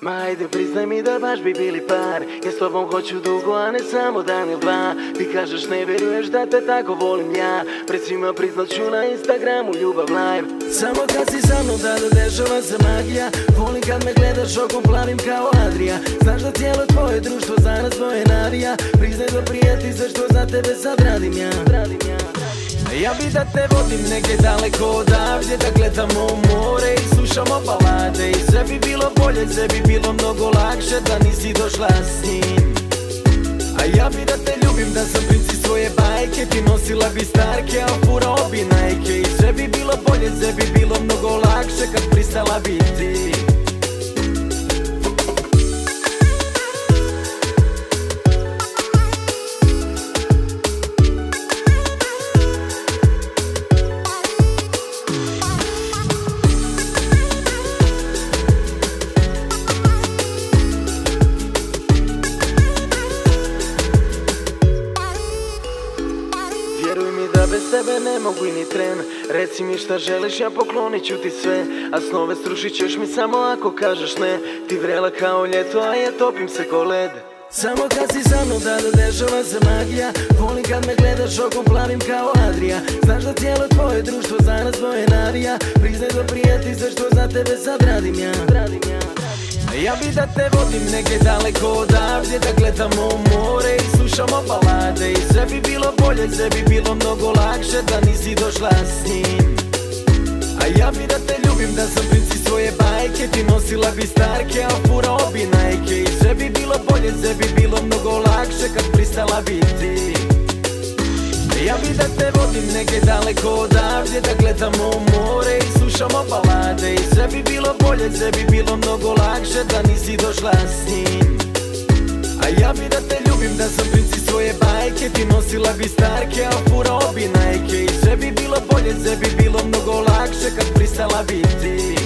Ma ajde priznaj mi da baš bi bili par. Ja s tobom hoću dugo, a ne samo dan ili dva. Ti kažeš ne vjeruješ da te tako volim ja. Pred svima priznaću na Instagramu ljubav live. Samo kad si sa mnom da dešava se magija. Volim kad me gledaš okom plavim kao Adria. Znaš da cijelo tvoje društvo za nas dvoje navija. Priznaj da prijeti sve što za tebe sad radim ja. Ja bi da te vodim negdje daleko odavdje, da gledamo u more i slušamo balade. I sve bi bilo bolje, sve bi bilo mnogo lakše da nisi došla s njim. A ja bi da te ljubim, da sam princi svoje bajke, ti nosila bi starke, a furao bi Nike. I sve bi bilo bolje, sve bi bilo mnogo lakše kad pristala bi ti. Vjeruj mi da bez tebe ne mogu i ni tren. Reci mi šta želiš, ja poklonit ću ti sve. A snove srušit ćeš mi samo ako kažeš ne. Ti vrela kao ljeto, a ja topim se ko led. Samo kad si sa mnom da dešava se magija. Volim kad me gledaš okom plavim kao Adria. Znaš da cijelo tvoje društvo za nas dvoje navija. Priznaj da prijeti sve što za tebe sad radim ja. Ja bi da te vodim negdje daleko odavdje, da gledamo u more i slušamo balade. I sve bi bilo bolje, sve bi bilo mnogo lakše da nisi došla s njim. A ja bi da te ljubim, da sam princi svoje bajke, ti nosila bi starke, a furao bi Nike. I sve bi bilo bolje, sve bi bilo mnogo lakše kad pristala bi ti. Ja bi da te vodim negdje daleko odavdje, da gledamo u more i slušamo balade. I sve bi bilo bolje, sve bi bilo mnogo lakše da nisi došla s njim. A ja bi da te ljubim, da sam princi svoje bajke, ti nosila bi starke, a furao bi Nike. I sve bi bilo bolje, sve bi bilo mnogo lakše kad pristala bi ti.